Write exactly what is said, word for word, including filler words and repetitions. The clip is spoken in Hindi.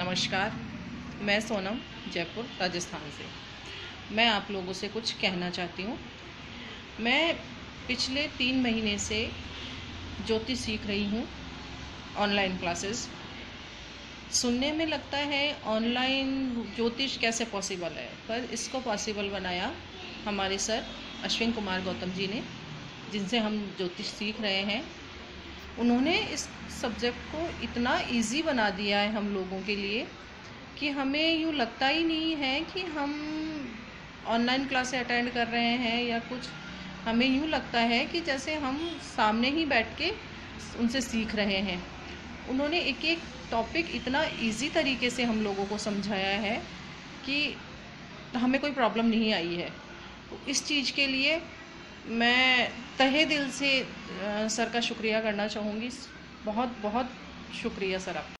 नमस्कार, मैं सोनम जयपुर राजस्थान से। मैं आप लोगों से कुछ कहना चाहती हूँ। मैं पिछले तीन महीने से ज्योतिष सीख रही हूँ, ऑनलाइन क्लासेस। सुनने में लगता है ऑनलाइन ज्योतिष कैसे पॉसिबल है, पर इसको पॉसिबल बनाया हमारे सर अश्विन कुमार गौतम जी ने, जिनसे हम ज्योतिष सीख रहे हैं। उन्होंने इस सब्जेक्ट को इतना इजी बना दिया है हम लोगों के लिए कि हमें यूँ लगता ही नहीं है कि हम ऑनलाइन क्लासें अटेंड कर रहे हैं या कुछ। हमें यूँ लगता है कि जैसे हम सामने ही बैठ के उनसे सीख रहे हैं। उन्होंने एक एक टॉपिक इतना इजी तरीके से हम लोगों को समझाया है कि हमें कोई प्रॉब्लम नहीं आई है। इस चीज़ के लिए मैं तहे दिल से सर का शुक्रिया करना चाहूँगी। बहुत बहुत शुक्रिया सर आपका।